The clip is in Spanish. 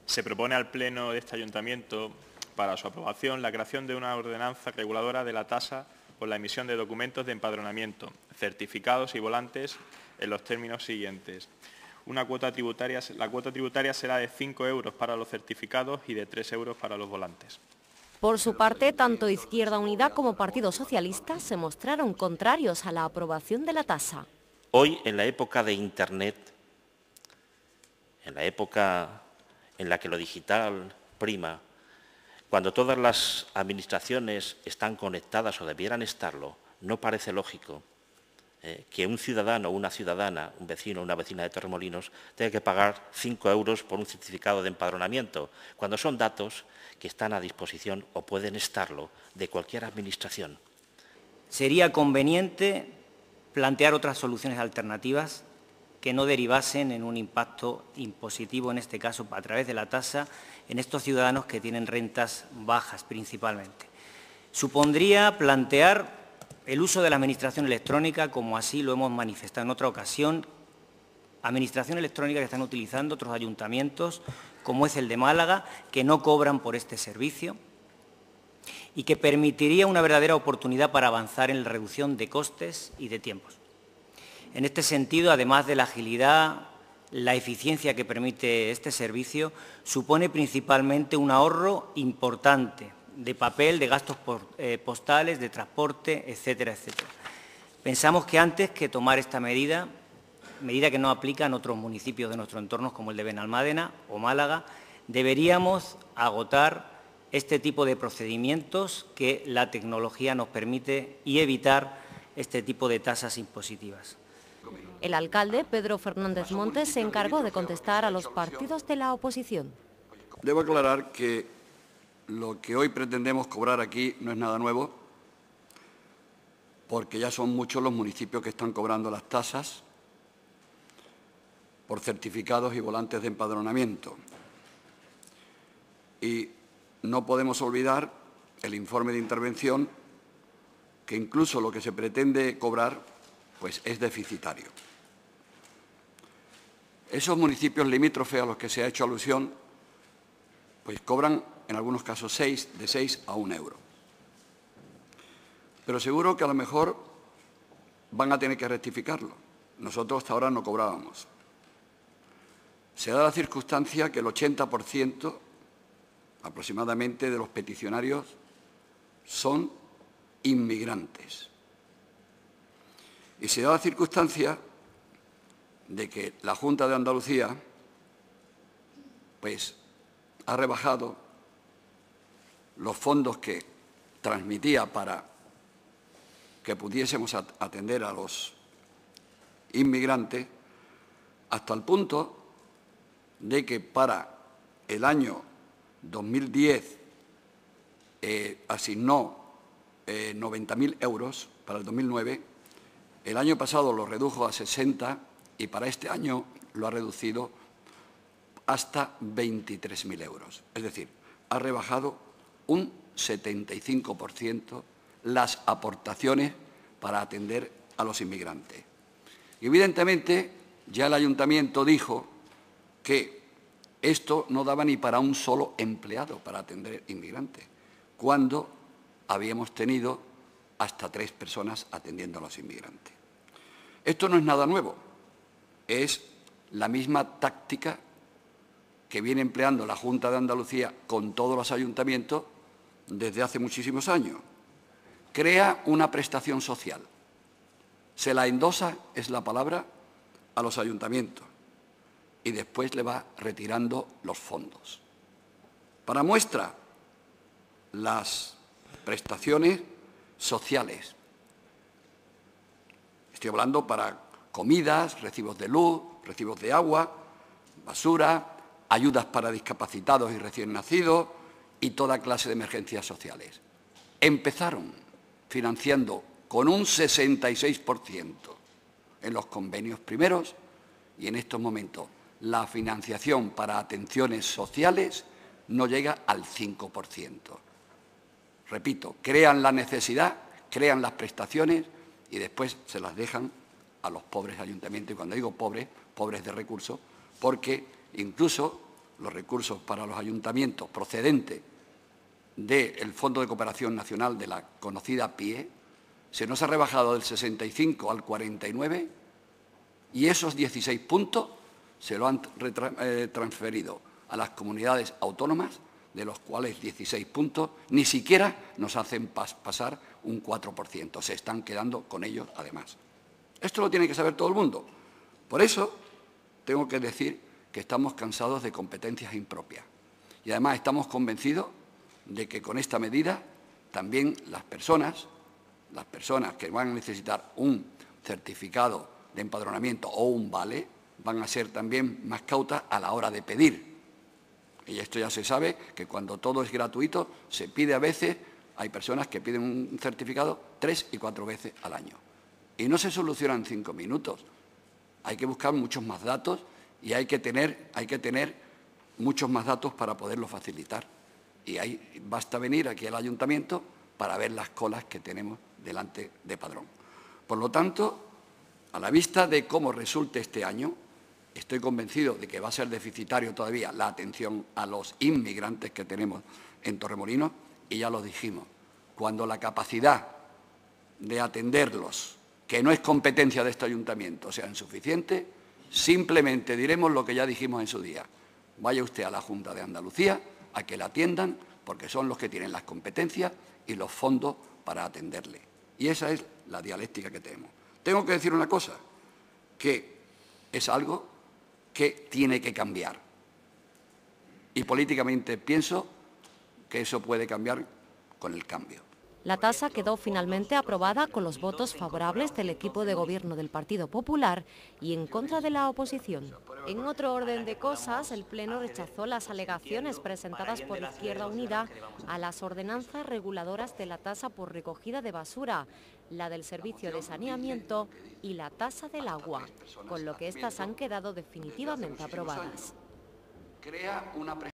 Se propone al Pleno de este Ayuntamiento, para su aprobación, la creación de una ordenanza reguladora de la tasa por la emisión de documentos de empadronamiento, certificados y volantes en los términos siguientes. La cuota tributaria será de 5 euros para los certificados y de 3 euros para los volantes. Por su parte, tanto Izquierda Unida como Partido Socialista se mostraron contrarios a la aprobación de la tasa. Hoy, en la época de Internet, en la época en la que lo digital prima, cuando todas las administraciones están conectadas o debieran estarlo, no parece lógico que un ciudadano o una ciudadana, un vecino o una vecina de Torremolinos, tenga que pagar 5 euros por un certificado de empadronamiento, cuando son datos que están a disposición o pueden estarlo de cualquier administración. Sería conveniente plantear otras soluciones alternativas que no derivasen en un impacto impositivo, en este caso a través de la tasa, en estos ciudadanos que tienen rentas bajas principalmente. Supondría plantear el uso de la administración electrónica, como así lo hemos manifestado en otra ocasión, administración electrónica que están utilizando otros ayuntamientos, como es el de Málaga, que no cobran por este servicio y que permitiría una verdadera oportunidad para avanzar en la reducción de costes y de tiempos. En este sentido, además de la agilidad, la eficiencia que permite este servicio, supone principalmente un ahorro importante de papel, de gastos postales, de transporte, etcétera, etcétera. Pensamos que antes que tomar esta medida que no aplica en otros municipios de nuestro entorno, como el de Benalmádena o Málaga, deberíamos agotar este tipo de procedimientos que la tecnología nos permite y evitar este tipo de tasas impositivas. El alcalde, Pedro Fernández Montes, se encargó de contestar a los partidos de la oposición. Debo aclarar que lo que hoy pretendemos cobrar aquí no es nada nuevo, porque ya son muchos los municipios que están cobrando las tasas por certificados y volantes de empadronamiento. Y no podemos olvidar el informe de intervención, que incluso lo que se pretende cobrar pues es deficitario. Esos municipios limítrofes a los que se ha hecho alusión pues cobran en algunos casos de 6 a 1 euro. Pero seguro que a lo mejor van a tener que rectificarlo. Nosotros hasta ahora no cobrábamos. Se da la circunstancia que el 80% aproximadamente de los peticionarios son inmigrantes. Y se da la circunstancia de que la Junta de Andalucía pues, ha rebajado los fondos que transmitía para que pudiésemos atender a los inmigrantes hasta el punto de que para el año 2010 asignó 90.000 euros para el 2009, el año pasado lo redujo a 60 y para este año lo ha reducido hasta 23.000 euros. Es decir, ha rebajado un 75% las aportaciones para atender a los inmigrantes. Y evidentemente ya el ayuntamiento dijo que esto no daba ni para un solo empleado para atender inmigrantes, cuando habíamos tenido hasta 3 personas atendiendo a los inmigrantes. Esto no es nada nuevo, es la misma táctica que viene empleando la Junta de Andalucía con todos los ayuntamientos desde hace muchísimos años. Crea una prestación social, se la endosa, es la palabra, a los ayuntamientos y después le va retirando los fondos. Para muestra, las prestaciones sociales. Estoy hablando para comidas, recibos de luz, recibos de agua, basura, ayudas para discapacitados y recién nacidos y toda clase de emergencias sociales. Empezaron financiando con un 66% en los convenios primeros y en estos momentos la financiación para atenciones sociales no llega al 5%. Repito, crean la necesidad, crean las prestaciones y después se las dejan a los pobres ayuntamientos. Y cuando digo pobres, pobres de recursos, porque incluso los recursos para los ayuntamientos procedentes del Fondo de Cooperación Nacional de la conocida PIE, se nos ha rebajado del 65 al 49 y esos 16 puntos se lo han transferido a las comunidades autónomas, de los cuales 16 puntos ni siquiera nos hacen pasar un 4%. Se están quedando con ellos, además. Esto lo tiene que saber todo el mundo. Por eso tengo que decir que estamos cansados de competencias impropias. Y además estamos convencidos de que con esta medida también las personas que van a necesitar un certificado de empadronamiento o un vale van a ser también más cautas a la hora de pedir. Y esto ya se sabe, que cuando todo es gratuito, se pide a veces, hay personas que piden un certificado 3 y 4 veces al año. Y no se soluciona en 5 minutos. Hay que buscar muchos más datos y hay que tener muchos más datos para poderlo facilitar. Y ahí basta venir aquí al ayuntamiento para ver las colas que tenemos delante de Padrón. Por lo tanto, a la vista de cómo resulte este año, estoy convencido de que va a ser deficitario todavía la atención a los inmigrantes que tenemos en Torremolinos, y ya lo dijimos, cuando la capacidad de atenderlos, que no es competencia de este ayuntamiento, sea insuficiente, simplemente diremos lo que ya dijimos en su día. Vaya usted a la Junta de Andalucía a que la atiendan, porque son los que tienen las competencias y los fondos para atenderle. Y esa es la dialéctica que tenemos. Tengo que decir una cosa, que es algo que tiene que cambiar. Y políticamente pienso que eso puede cambiar con el cambio. La tasa quedó finalmente aprobada con los votos favorables del equipo de gobierno del Partido Popular y en contra de la oposición. En otro orden de cosas, el Pleno rechazó las alegaciones presentadas por Izquierda Unida a las ordenanzas reguladoras de la tasa por recogida de basura, la del servicio de saneamiento y la tasa del agua, con lo que estas han quedado definitivamente aprobadas.